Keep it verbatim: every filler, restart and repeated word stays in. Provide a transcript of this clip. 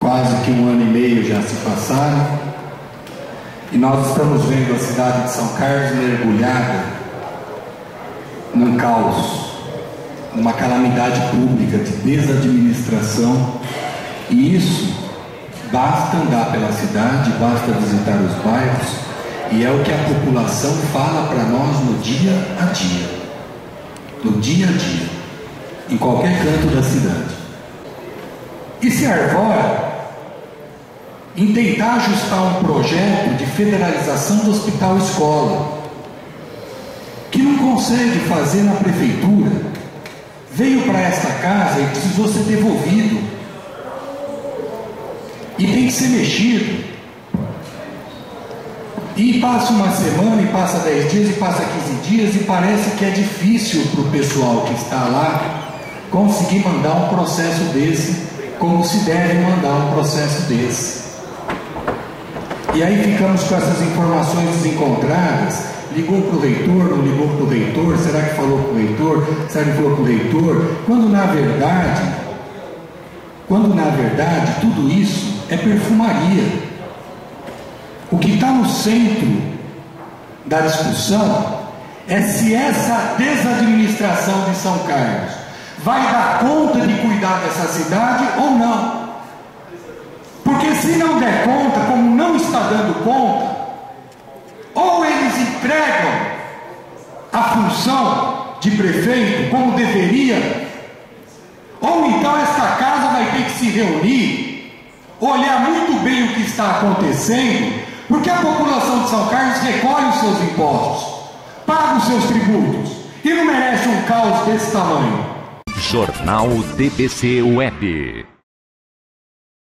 Quase que um ano e meio já se passaram e nós estamos vendo a cidade de São Carlos mergulhada num caos, numa calamidade pública de desadministração, e isso basta andar pela cidade, basta visitar os bairros, e é o que a população fala para nós no dia a dia, no dia a dia, em qualquer canto da cidade. E se arvora em tentar ajustar um projeto de federalização do Hospital Escola, que não consegue fazer na prefeitura, veio para esta casa e precisou ser devolvido, e tem que ser mexido, e passa uma semana, e passa dez dias, e passa quinze dias, e parece que é difícil para o pessoal que está lá conseguir mandar um processo desse, como se deve mandar um processo desse. E aí ficamos com essas informações desencontradas. Ligou para o reitor, não ligou para o reitor, será que falou para o reitor, será que falou para o reitor? Quando na verdade, quando na verdade tudo isso é perfumaria. O que está no centro da discussão é se essa desadministração de São Carlos vai dar conta de cuidar dessa cidade ou não. Porque se não der conta, como não está dando conta, ou eles entregam a função de prefeito como deveria, ou então esta casa vai ter que se reunir, olhar muito bem o que está acontecendo, porque a população de São Carlos recolhe os seus impostos, paga os seus tributos, e não merece um caos desse tamanho. Jornal D B C Web.